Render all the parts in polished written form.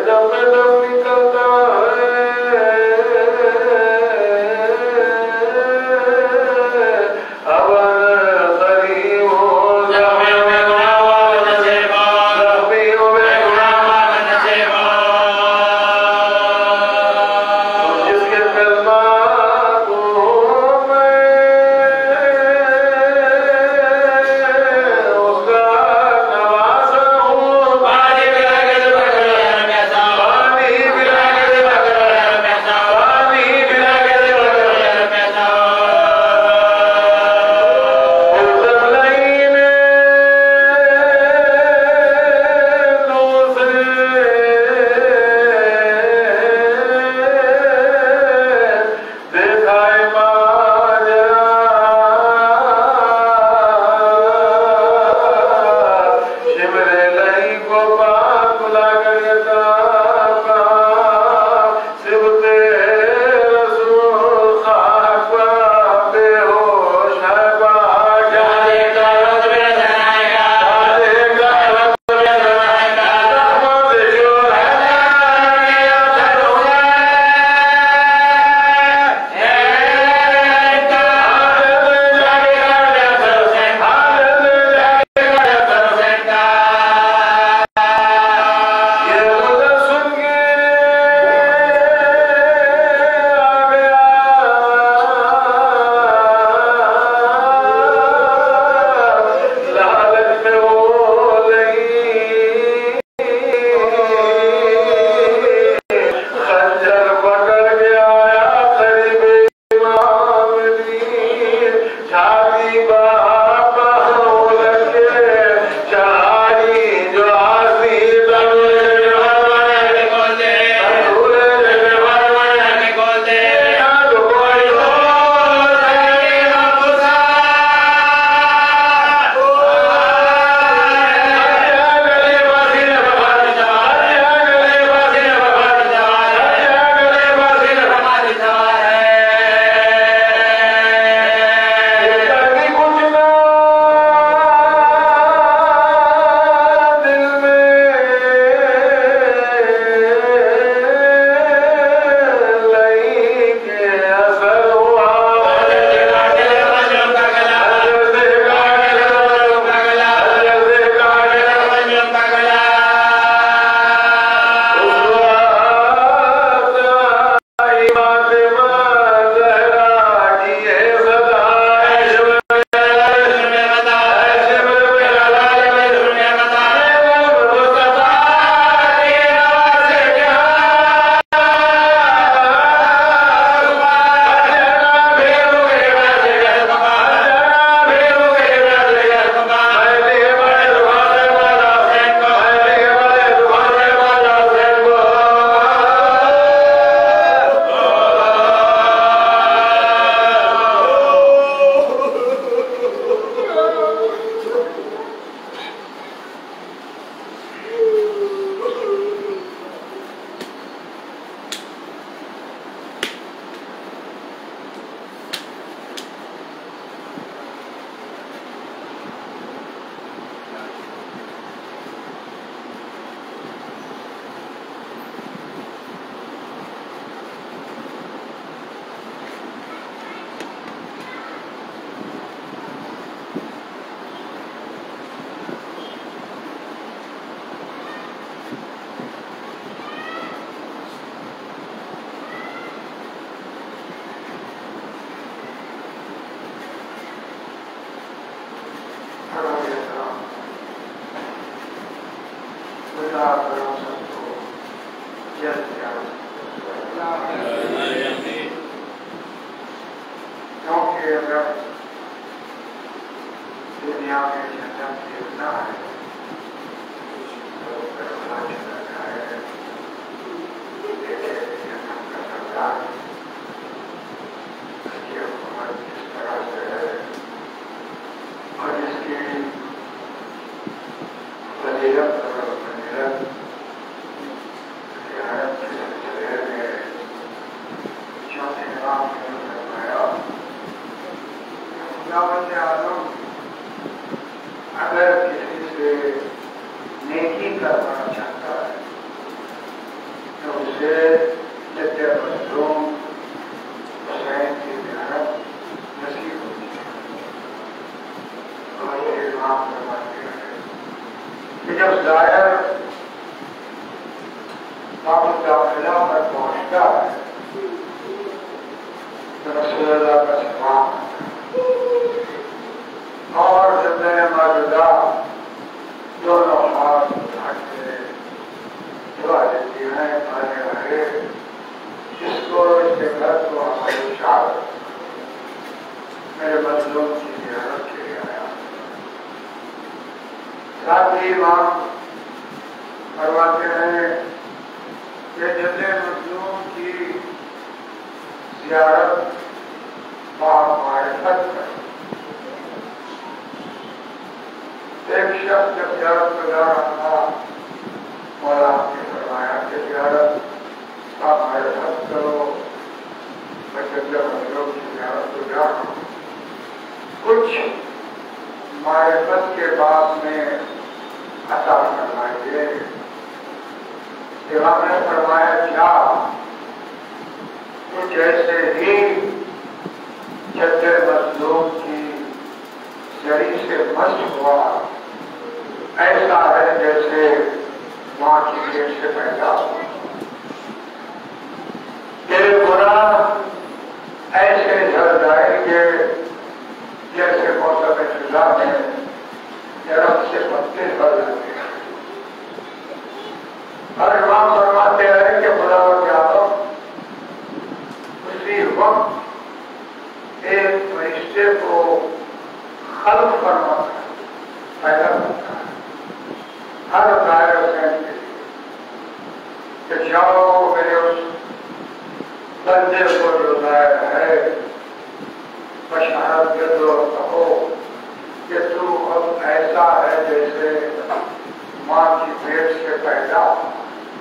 اگر کسی سے جد مظلوم حسین کی زیارت نصیب ہوتی ہے. اور یہ امام فرماتے ہیں کہ جب زائر باب الداخلہ پر پہنچتا ہے تو رسول اللہ کا سلام اور زندہ موجودہ دونوں ہاتھ اٹھا کے دعا دیتی ہیں آنے والے جس کو اس کے گھر کو ہماری شہادت میرے مظلوم کی زیارت کے لیے آیا. ساتھ ہی امام فرماتے ہیں کہ جد مظلوم کی زیارت معرفت ہے. ایک شخص جب زیارت کو جا رہا تھا مولا نے فرمایا کہ زیارت آپ معرفت کرو. میں جد مظلوم کی زیارت کو جا رہا ہوں. کچھ معرفت کے بعد میں عطا فرمائیے. امام نے فرمایا کیا؟ تو جیسے ہی جد مظلوم کی جڑی سے مست ہوا ایسا ہے جیسے ماں کی پیٹ سے پیدا ہوا. تیرے گناہ ایسے جھڑ جائیں گے جیسے موسم خزاں میں درخت سے پتے جھڑ جاتے ہیں. اور امام فرماتے ہیں کہ خدا کے عالم اسی وقت ایک فرشتے کو خلق فرماتا ہے، پیدا کرتا ہے ہر ظاہر حسین کے لیے کہ جاؤ میرے اس بندے کو جو ظاہر ہے بشارت دے دو، کہو کہ تو اب ایسا ہے جیسے ماں کی پیٹ سے پیدا ہوا.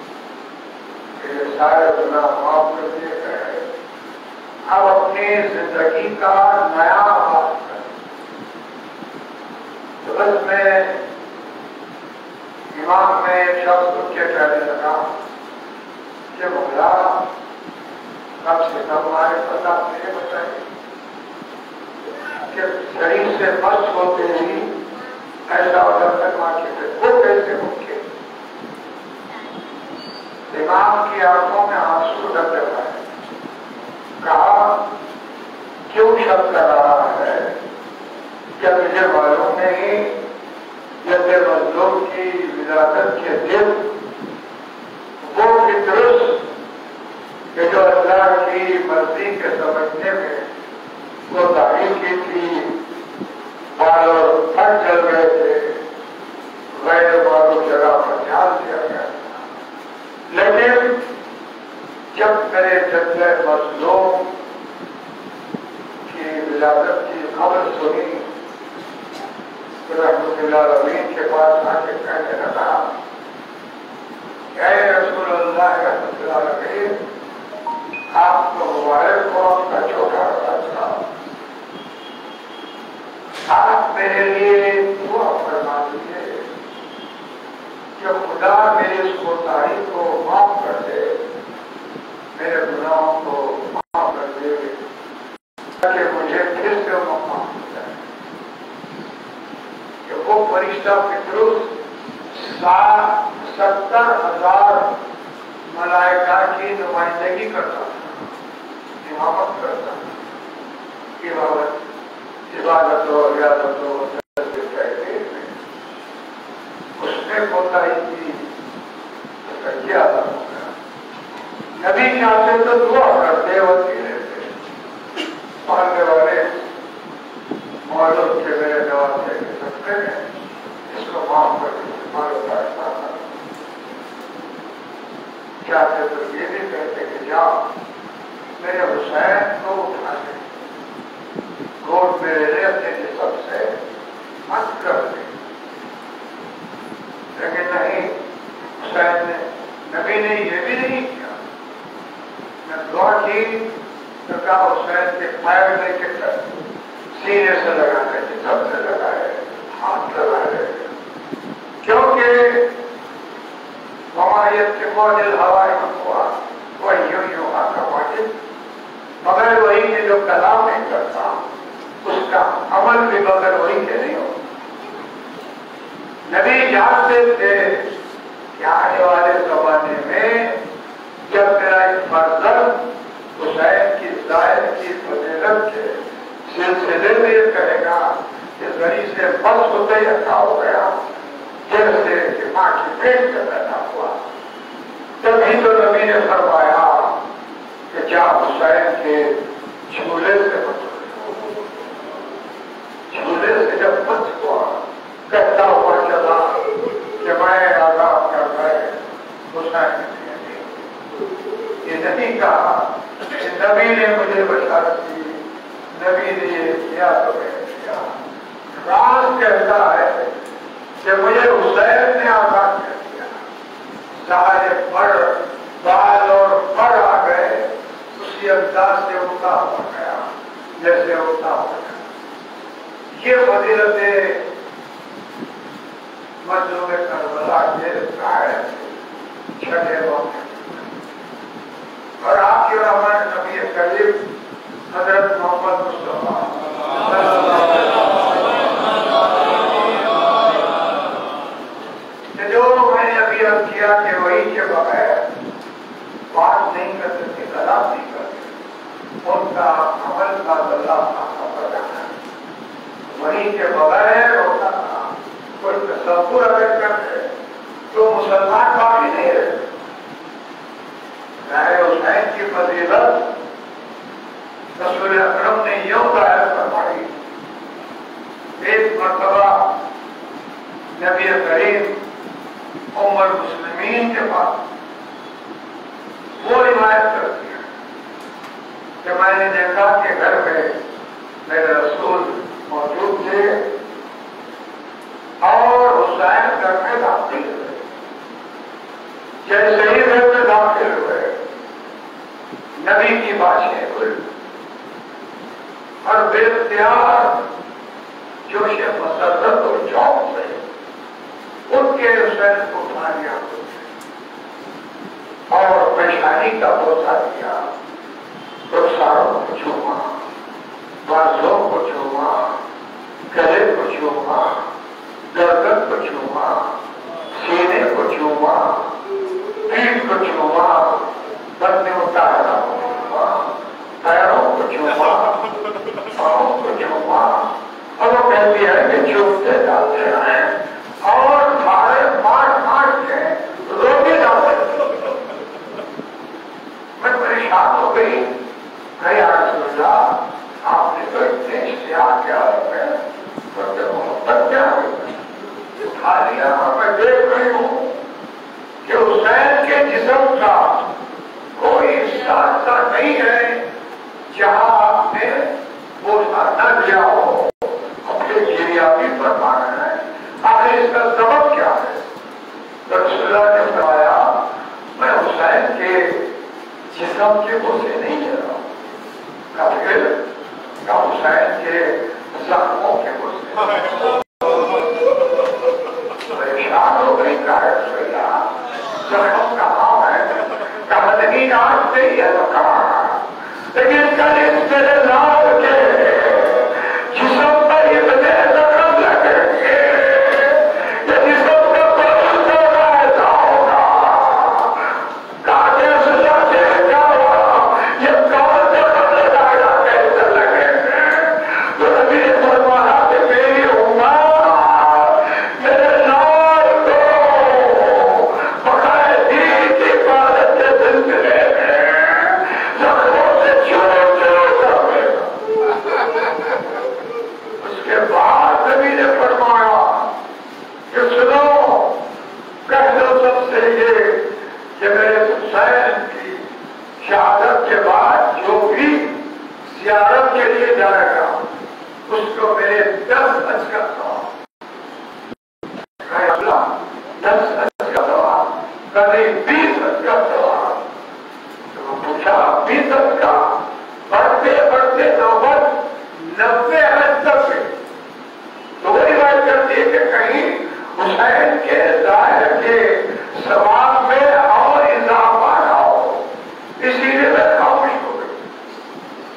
یہ سارے گناہ معاف کر دیے گئے. اب اپنی زندگی کا نیا آغاز کر. تو بس میں امام میں ایک شخص اٹھ کے کہنے لگا کہ مولا کم سے کم ہمارے پتہ مجھے بتائیے کہ شریر سے بس ہوتے ہی ایسا آڈر کروا کے وہ کیسے ممکن؟ امام کی آنکھوں میں آنسو ڈر رہا ہے. کہا کیوں شک کر رہا ہے؟ کیا مجھے معلوم نہیں جد مظلوم کی ولادت کے دن وہ فطرت کہ جو اللہ کی مرضی کے سمجھنے میں وہ تعریف کی تھی، بال اور پھٹ چل گئے تھے، غیر معلوم جگہ پر دھیان دیا گیا. لیکن جب میرے جد مظلوم کی ولادت کی خبر سنی تو رحمت اللہ العالمین کے پاس آ کے کہنے لگا اے رسول اللہ رحمت اللہ العالمین، آپ کو مبارک ہو آپ کا چھوٹا بچہ. آپ میرے لیے دعا فرما دیجیے کہ خدا میری اس کوتاہی کو معاف کر دے، میرے گناہوں کو معاف کر دے تاکہ مجھے پھر سے موقع مل جائے کہ وہ فرشتہ فطرت 70,000 ملائکہ کی نمائندگی کرتا تھا، امامت کرتا تھا، عبادت و ریاضت و اس نے کوتاہی کی اس کا کیا تھا. نبی چاہتے تو دعا کرتے ہوتی رہتے، ماننے والے معلوم کے میرے جواب دے سکتے ہیں اس کو معاف کر دیتے مارو کا چاہتے تو یہ بھی کہتے کہ جاؤ میرے حسین کو اٹھا دے، گود میں لے اپنے جسم سے مت کر دے. لیکن نہیں، حسین نے نبی نے یہ بھی نہیں کیا. میں دعا کی تو کہا حسین کے پیر لے کے سینے سے لگا ہے، جسم سے لگا ہے، ہاتھ لگا ہے، کیونکہ ممایت کے معجل ہوائی ہوا مگر وہی کہ جو کلام نہیں کرتا اس کا عمل بھی مگر وہی کہ نہیں ہوتا. نبی جانتے تھے کہ آنے والے زمانے میں جب میرا ایک فرزند حسین کی ظاہر کی فضیلت کے سلسلے میں یہ کہے گا کہ زری سے بس ہوتے ہی اچھا ہو گیا جیسے کہ ماں کی پیٹ سے پیدا ہوا. تبھی تو نبی نے فرمایا کہ کیا حسین کے جھولے سے جھولے سے جب بچ ہوا کہتا ہوا چلا کہ میں آزاد کر رہے حسین یہ نہیں کہا کہ نبی نے مجھے بشارت دی, نبی نے یہ کیا تو میں نے کیا. راز کہتا ہے کہ مجھے حسین نے آزاد کر دیا. سارے بڑھ بال اور بڑھ آ گئے اسی انداز سے اٹھا ہو گیا جیسے اٹھا ہو گیا. یہ فضیلتیں مظلوم کربلا کے قائد چھٹے موقع اور آپ کی رحمت نبی کریم حضرت محمد مصطفیٰ صلی اللہ علیہ وسلم جو میں نے ابھی عرض کیا کہ وہی کے بغیر بات نہیں کر سکتے, کلام نہیں کر سکتے, ان کا عمل کا اللہ پر جانا ہے. وہی کے بغیر ہوتا تھا کوئی تصور اگر کرتے تو مسلمان باقی نہیں رہتے. حسین کی فضیلت رسول اکرم نے یوں ظاہر فرمائی. ایک مرتبہ نبی کریم ام المسلمین کے پاس وہ روایت کرتی ہے کہ میں نے دیکھا کہ گھر میں میرے رسول موجود تھے اور حسین گھر میں داخل ہوئے. جیسے ہی گھر میں داخل ہوئے نبی کی باتیں ہوئی اور بے اختیار جوش مسرت اور شوق سے ان کے حسین کو اٹھا لیا اور پریشانی کا بوسہ دیا. رخساروں کو چھوما, بازوں کو چھوما, گلے کو چھوما, گردن کو چھوما, سینے کو چھوما, پیٹھ کو چھوما, بدن اتارا کو چھوما, پیروں کو چھوما, پاؤں کو چھوما. اور وہ کہتی ہے کہ چھوٹتے جاتے ہیں اور مارے مار کے روکے جاتے ہیں. میں پریشان ہو گئی. یا رسول اللہ آپ نے تو اتنے اشتیاق کیا محبت کیا اٹھا لیا. میں دیکھ رہی ہوں کہ حسین کے جسم کا کوئی حصہ ایسا نہیں ہے جہاں آپ نے بوسہ نہ دیا ہو. اپنے گریابی فرما رہے ہیں. آخر اس کا سبب کیا ہے؟ رسول اللہ نے فرمایا میں حسین کے جسم کے بوسے نہیں دے رہا ہوں, حسین کے زخموں کے بوسے. پریشان ہو گئی زخم کہاں ہے, کہا نہیں آج سے ہی ہے تو کہاں, لیکن کل اس میرے لال کے جسم پر اتنے زخم لگے گے کہ جسم کا بدل تو ایسا ہوگا کاٹے سے جاتے کیا ہوا یہ کون زخم لگایا کیسے لگے گے. تو نبی نے فرمایا کہ میری امت میرے لال کو باقاعدگی کی عبادت کے سلسلے میں زخموں سے اس کے بعد نبی نے فرمایا کہ سنو کہہ دو سب سے یہ کہ میرے حسین کی شہادت کے بعد جو بھی زیارت کے لیے جائے گا اس کو میرے 10 گز کا ثواب, 10 گز کا ثواب, کبھی 20 گز کا ثواب. تو پوچھا 20 گز کا, بڑھتے بڑھتے نوبت 90 گز تک ہے. تو وہی بات کرتی ہے کہ کہیں حسین کے ظاہر کے ثواب میں اور اضافہ نہ ہو, اسی لیے میں خاموش ہو گئی.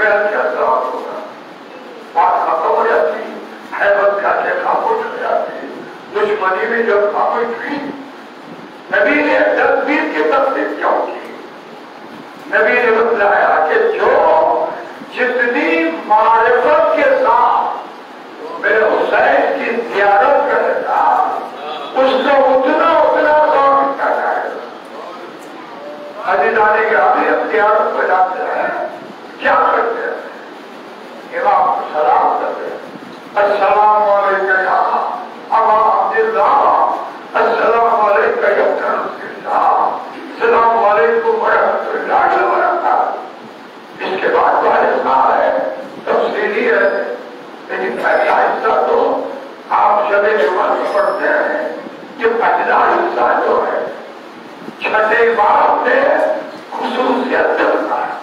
میرا کیا سوال ہوگا؟ بات ختم ہو جاتی، حیبت کھا کے خاموش ہو جاتی، دشمنی میں جب خاموش ہوئی، نبی نے تدبیر کی تفصیل کیوں کی؟ نبی نے بتلایا کہ جو جتنی معرفت کے ساتھ میرے حسین کی زیارت کرے گا اس کو اتنا ثواب ملتا جائے گا۔ عزیزان گرامی، ہم زیارت پہ جاتے ہیں، کیا کرتے ہیں؟ امام کو سلام کرتے ہیں، السلام علیکم یا ابا عبداللہ، السلام علیکم یا ابن رسول اللہ، السلام علیکم ورحمۃ اللہ وبرکاتہ۔ اس کے بعد جو حصہ ہے تفصیلی ہے، لیکن پہلا حصہ تو آپ شب جمعہ پڑھتے ہیں۔ یہ پہلا حصہ جو ہے چھٹے باب میں خصوصیت کرتا ہے،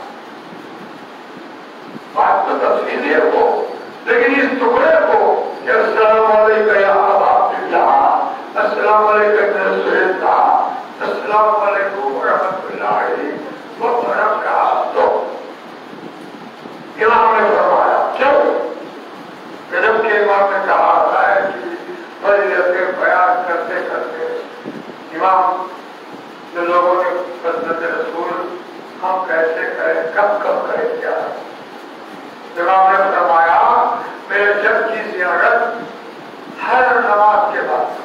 بات تو تفصیلی ہے وہ، لیکن اس ٹکڑے کو کہ السلام علیکم یا ابا عبداللہ، السلام علیکم یا رسول اللہ، السلام علیکم ورحمۃ اللہ وبرکاتہ، امام نے فرمایا کیوں؟ جب کہ امام نے کہا ہے کہ فضیلت بیان کرتے کرتے امام جو لوگوں نے حضرت رسول ہم کیسے کریں، کب کب کریں، کیا امام نے فرمایا میرے جب کی زیارت ہر نماز کے بعد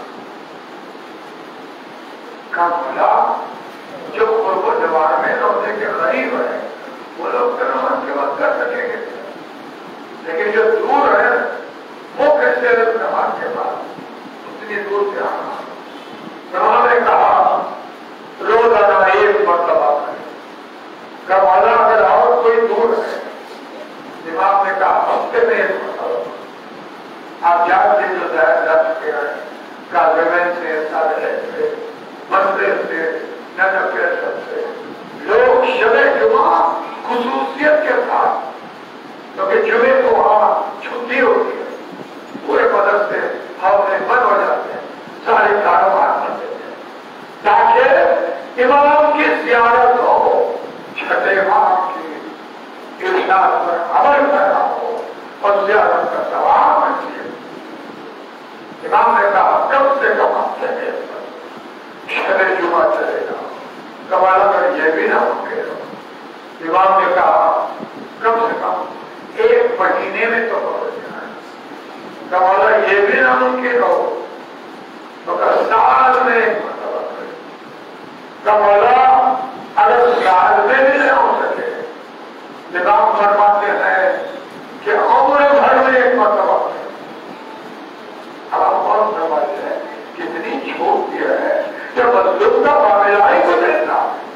کا بولا جو قرب و جوار میں روزے کے قریب ہے وہ لوگ تو نماز کے بعد کر سکیں گے، لیکن جو دور ہے وہ کیسے نماز کے بعد اتنی دور سے آنا؟ امام نے کہا روزانہ ایک مرتبہ کریں۔ کب اللہ اگر اور کوئی دور ہے؟ امام نے کہا ہفتے میں ایک مرتبہ۔ آپ جانتے جو ظاہر جا چکے ہیں کاظمین سے، صالح سے، مسئلے سے، نجف سے، لوگ شب جمعہ خصوصیت کے ساتھ، کیونکہ جمعے کو وہاں چھٹی ہوتی ہے، پورے مدرسے حوالے بند ہو جاتے ہیں، سارے کاروبار بند ہوتے ہیں، تاکہ امام کی زیارت ہو، چھٹے امام کی ارشاد پر عمل کرنا ہو اور زیارت کا ثواب ملے۔ امام نے کہا کم سے کم ہفتے میں شب جمعہ چلے گا، کمال اگر یہ بھی نہ ممکن ہو، امام نے کہا کم سے کم ایک مہینے میں تو ہو جائے، کمال یہ بھی نہ ممکن ہو تو سال میں ایک مرتبہ کرے، کمال اگر سال میں بھی نہ ہو سکے، امام فرماتے ہیں کہ عمر بھر میں ایک مرتبہ کرے۔ اب آپ کون فرماتے ہیں کتنی چھوٹ دیا ہے کہ مظلوم کا معاملہ ہی کو دیتا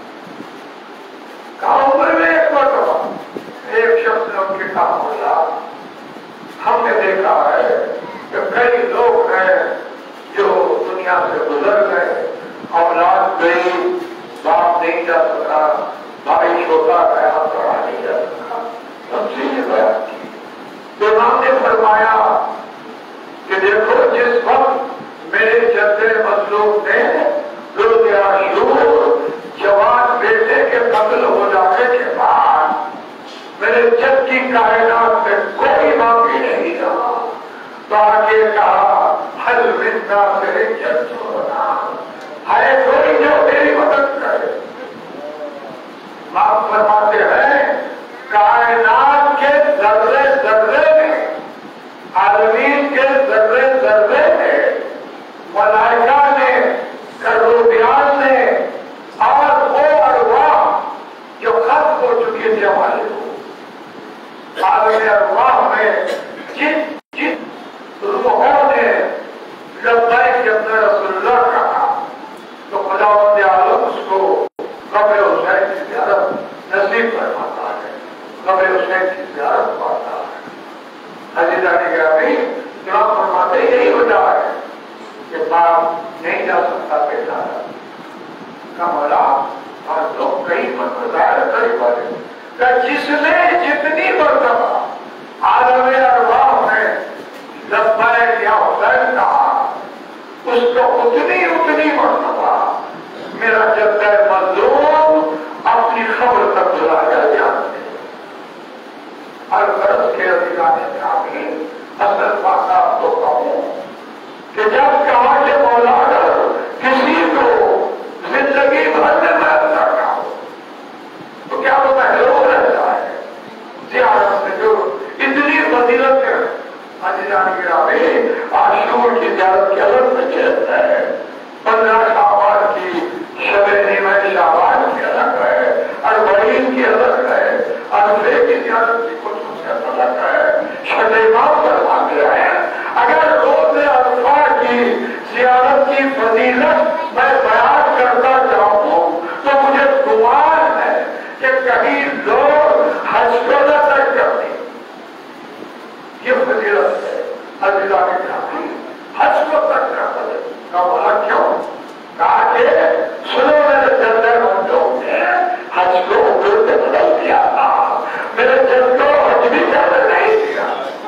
کہا عمر میں ایک مرتبہ۔ ایک شخص نے ان کے کہا بولا ہم نے دیکھا ہے کہ کئی لوگ ہیں جو دنیا سے گزر گئے، اولاد گئی، باپ نہیں جا سکا، بھائی چھوٹا گیا، بڑا نہیں جا سکا، تفصیل بیان کی۔ امام نے فرمایا کہ دیکھو جس وقت میرے جد مظلوم نے روز عاشور جوان بیٹے کے قتل ہو جانے کے بعد میرے جد کی کائنات میں کوئی باقی نہیں رہا، تو آگے کہا حل منا تیرے جد ہونا ہے کوئی جو میری مدد کرے۔ آپ فرماتے ہیں کائنات کے ذرے ذرے میں، عالمین کے ذرے ذرے میں، ملائکہ نے، کروبیان نے اور وہ ارواح جو ختم ہو چکی تھی ہمارے کو، عالم ارواح میں جن جن روحوں نے لبیک اپنے رسول اللہ کہا تو خداوند عالم اس کو قبر حسین کی زیارت نصیب فرماتا ہے، قبر حسین کی زیارت پاتا ہے۔ عزیزان گرامی، امام فرماتے یہی وجہ ہے کہ باپ نہیں جا سکتا بیٹا کا مولا، اور لوگ کئی ظاہر کئی بارے کہ جس نے جتنی مرتبہ عالم ارواح میں لبیک یا حسین کہا اس کو اتنی مرتبہ میرا جد مظلوم اپنی خبر تک بلایا جاتے۔ ہر غرض کے ادھیرانے جامی اصل بات آپ کو کہوں کہ جب کہا کہ مولا اگر کسی کو زندگی بھر میں محنت کرنا ہو تو کیا وہ محروم رہتا ہے زیارت سے جو اتنی فضیلت ہے عزیزان گرامی عاشور کی زیارت کی الگ فضیلت ہے 15 شعبان کی شب نیمہ شعبان کی الگ ہے اربعین کی الگ ہے عرفے کی زیارت کی خصوصیت الگ ہے شب امام فرماتے ہیں اگر روز عرفہ کی زیارت کی فضیلت میں بیان کرتا جاؤں تو مجھے گمان ہے کہ کہیں لوگ حج کو نہ تک کرتے یہ فضیلت ہے عزیزان گرامی حج کو تک کرتا ہے کا بولا کیوں کہا کہ سنو میرے جلدے بندوں نے حج کو عمر سے بدل دیا تھا میرے جلد کو حج بھی کرنے نہیں دیا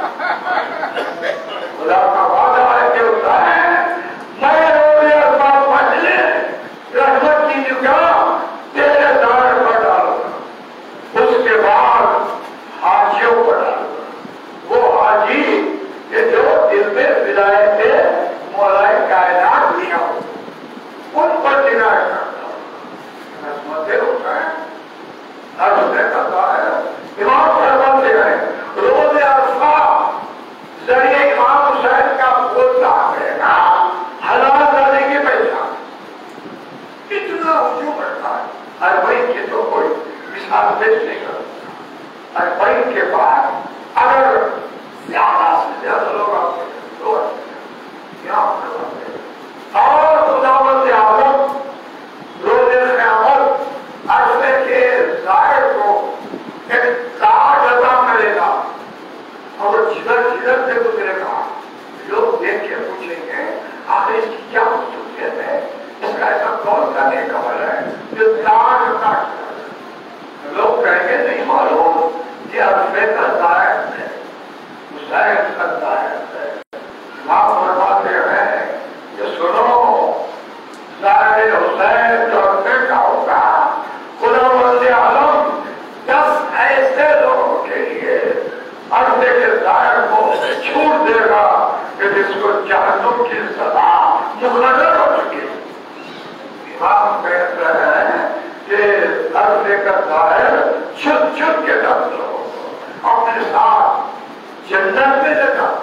خدا کا وعدہ ہے کہ ہوتا ہے میں روز عرفہ پڑھ لے رحمت کی نگاہ تیرے دار پر ڈالوں گا اس کے بعد حاجیوں پر ڈالوں گا وہ حاجی کہ جو دل میں ولایت مولا کائنات دیا ہو ان پر دنائے کرتا ہوں عظمتیں ہوتا ہے عرضیں کرتا ہے امام فرماتے ہیں روز عرفہ ذریعہ امام حسین کا بولتا ہے نا حلال رضی کی پہچان اتنا ہجوم کرتا ہے اربعین کی تو کوئی مثال پیش نہیں کرتا اربعین کے بعد اگر زیادہ سے زیادہ لوگ آپ کو یہاں فرماتے ہیں اور خداوند عالم روز قیامت عرفے کے ظاہر کو ایک تاج عطا کرے گا اور جدھر جدھر سے گزرے گا لوگ دیکھ کے پوچھیں گے آخر اس کی کیا خصوصیت ہے اس کا ایسا کون سا نیک عمل ہے جو تاج عطا کیا ہے لوگ کہیں گے نہیں معلوم یہ عرفے کا ظاہر ہے حسین کا ظاہر ہے آپ فرماتے ہیں کہ سنو ظاہر حسین جو عرفے کا ہوگا خداوند عالم 10 ایسے لوگوں کے لیے عرفے کے ظاہر کو چھوڑ دے گا کہ جس کو جہنم کی سزا مقرر ہو چکی ہے امام کہتے ہیں کہ عرفے کا ظاہر چھپ چھپ کے 10 لوگوں کو اپنے ساتھ جنت میں لے جا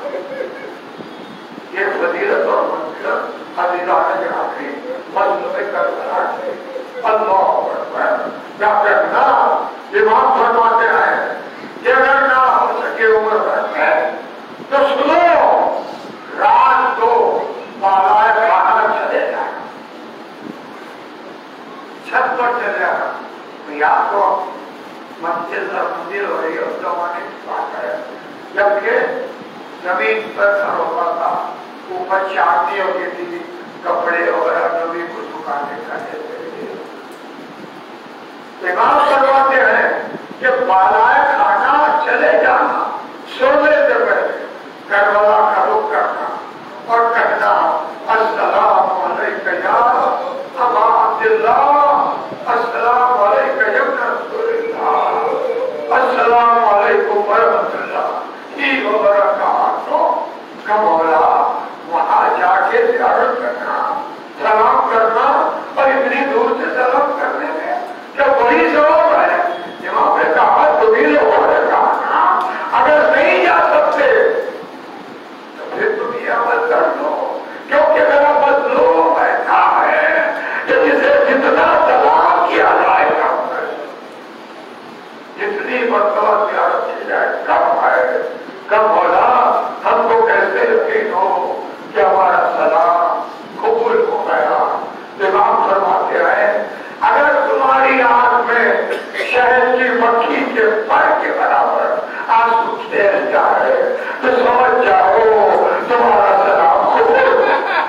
یہ فضیلت اور منزلت عزیزان گرامی مظلوم کربلا سے اللہ اکبر کیا کہنا امام فرماتے ہیں کہ اگر نہ ہو سکے عمر بھر میں تو سنو رات کو بالائے خانہ چلے جائے چھت پر چلے جائے یا تو مسجد اور مندر ہو رہی ہے اس زمانے کی بات ہے جبکہ زمین پر گھر ہوتا تھا اوپر چاندی ہوتی تھی کپڑے وغیرہ نبی کو سکھانے کا دیتے امام فرماتے ہیں کہ بالائے خانہ چلے جانا سونے سے پہلے کربلا کا رخ کرنا اور کہنا السلام علیکم یا ابا عبداللہ السلام علیکم یا رسول اللہ السلام علیکم ورحمۃ اللہ وبرکاتہ کا مولا وہاں جا کے زیارت کرنا سلام کرنا اور اتنی دور سے سلام کرنے میں کیا بڑی ضرورت ہے امام نے کہا تو بھی لوگوں نے کہا اگر نہیں جا سکتے تو پھر تم یہ عمل کر دو کیونکہ میرا مظلوم ایسا ہے کہ جسے جتنا سلام کیا جائے کم ہے جتنی مرتبہ زیارت کی جائے کم ہے کم مولا ہم کو کیسے یقین ہو کہ ہمارا سلام قبول ہو گیا امام فرماتے ہیں اگر تمہاری آنکھ میں شہد کی مکھی کے پر کے برابر آنسو تیز جائے تو سمجھ جاؤ تمہارا سلام قبول ہو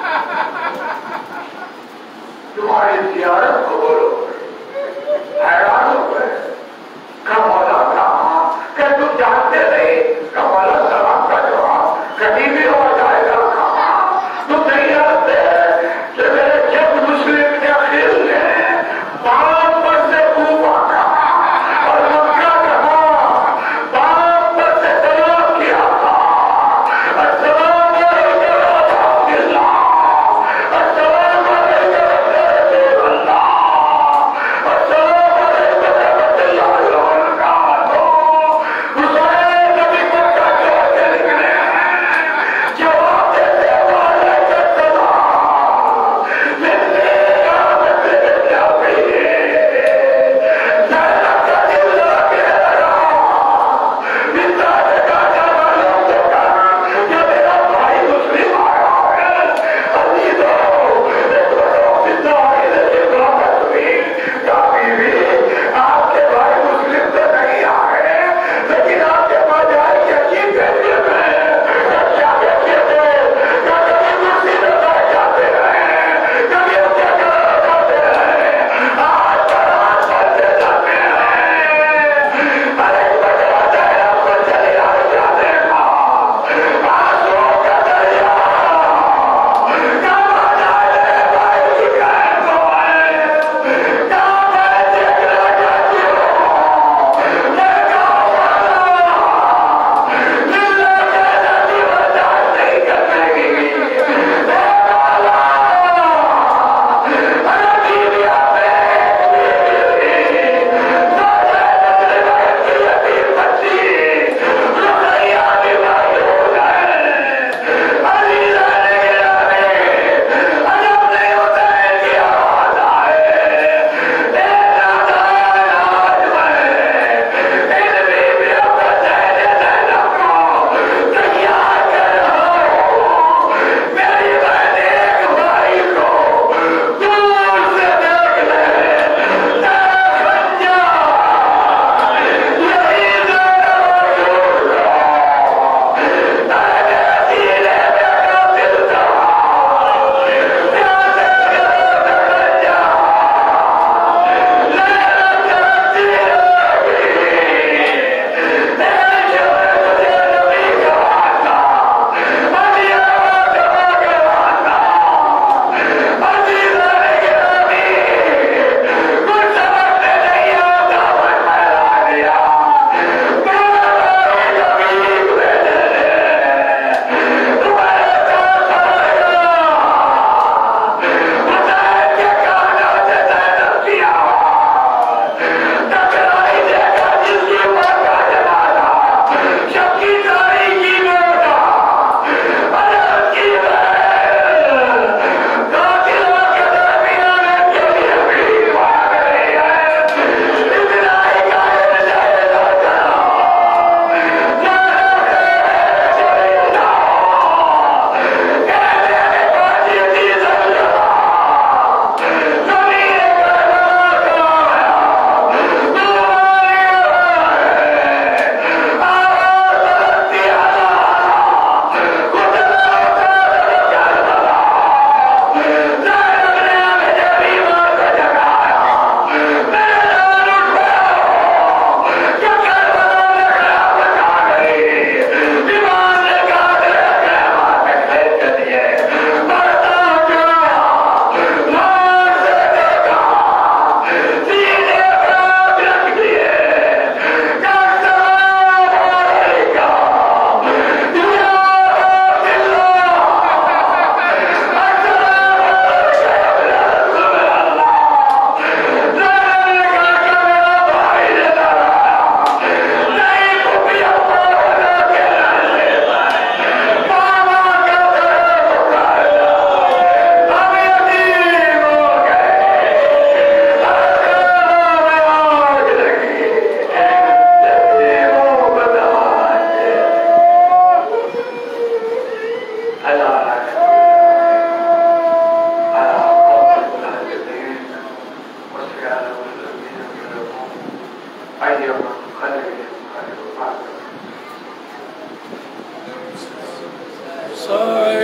تمہاری زیارت قبول ہو گئی حیران ہو گئے کمولا کہا کہ تم جانتے نہیں کمولا سلام کا جواب کبھی بھی ہو جائے گا کہا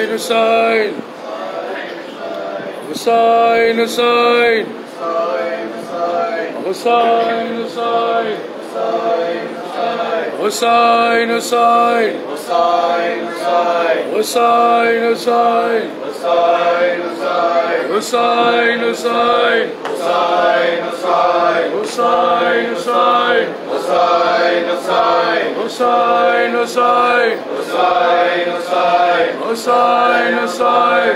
Hussein, Hussein, Hussein, Hussein, Hussein, Hussein, Hussein, Hussein, Hussein, Hussein, Hussein, Hussein, Hussein, Hussein, Hussein, Hussein, Hussein,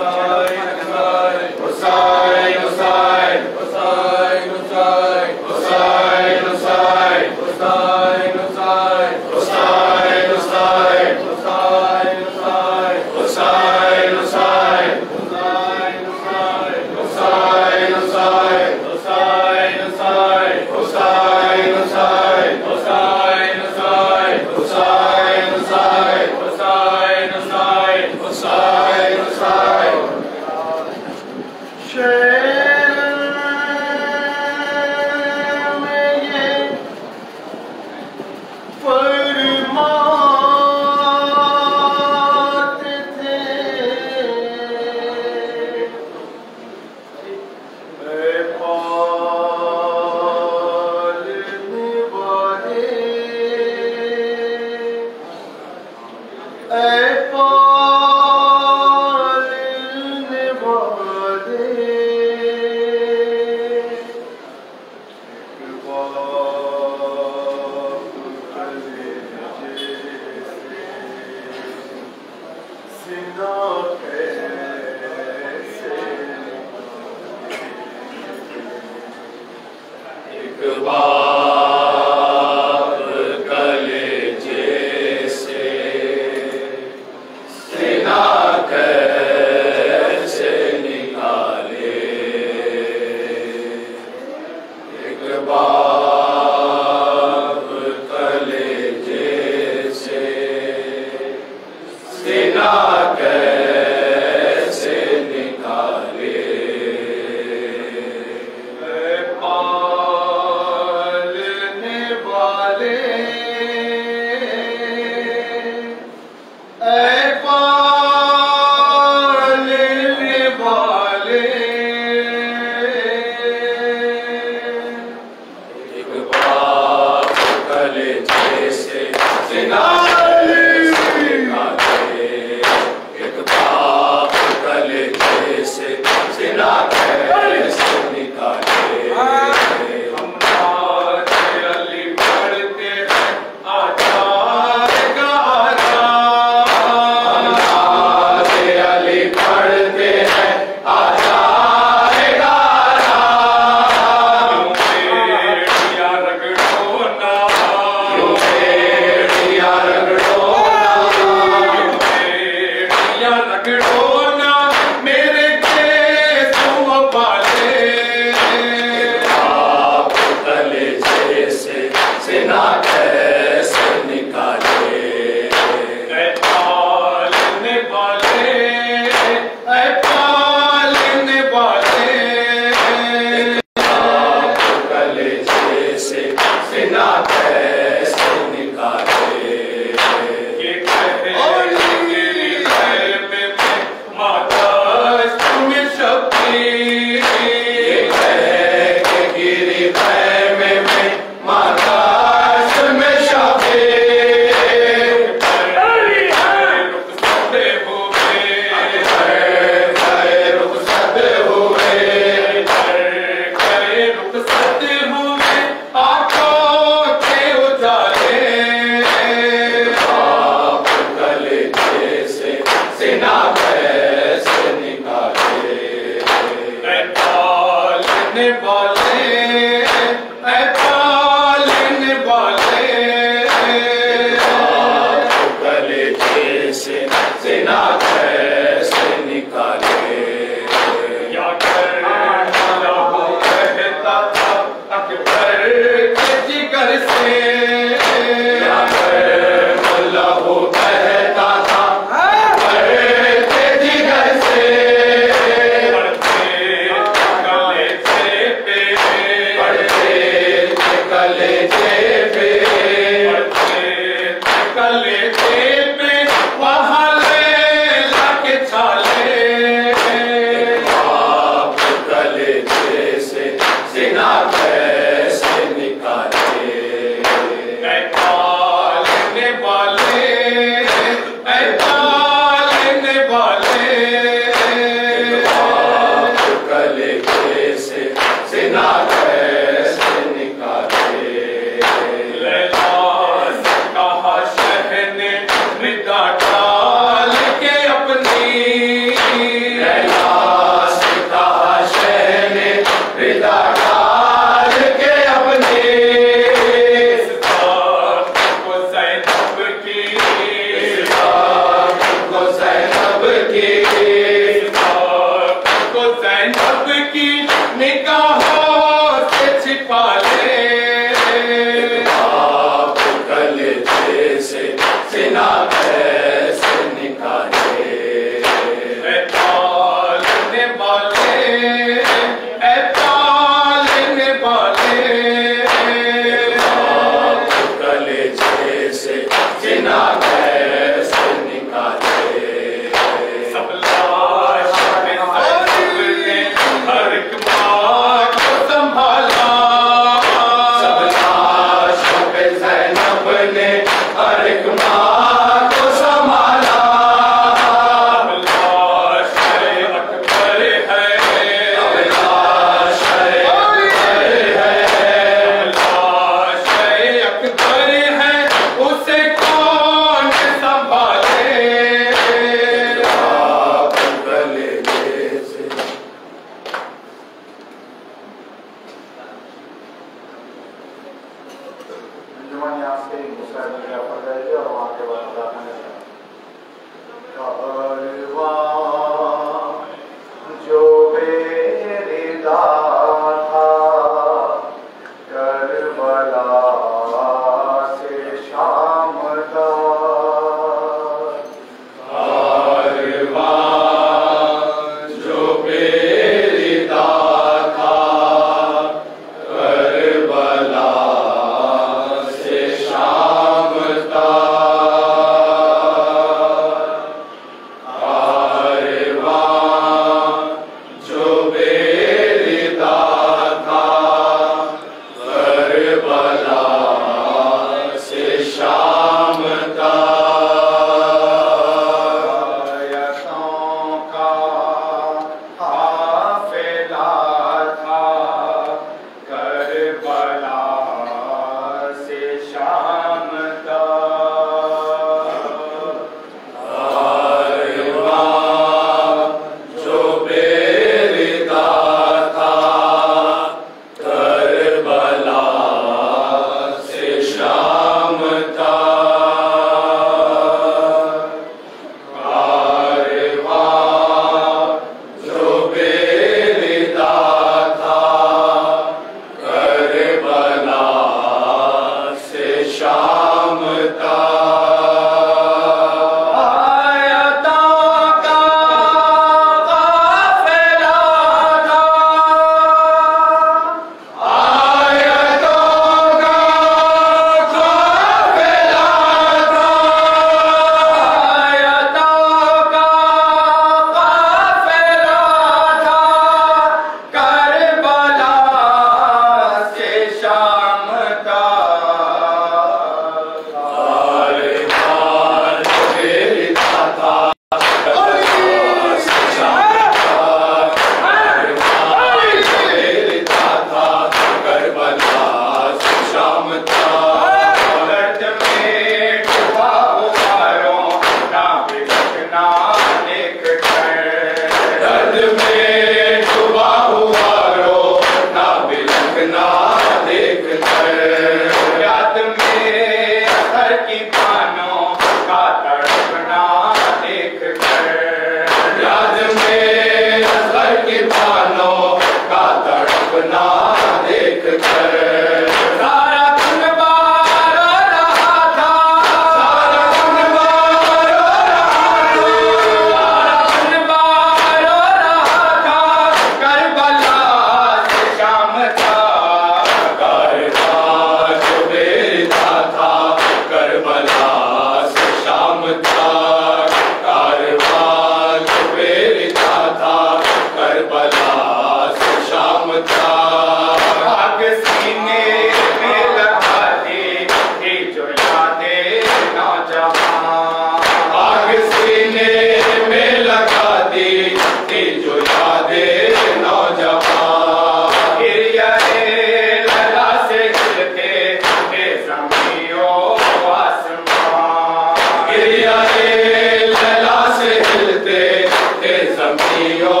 Dio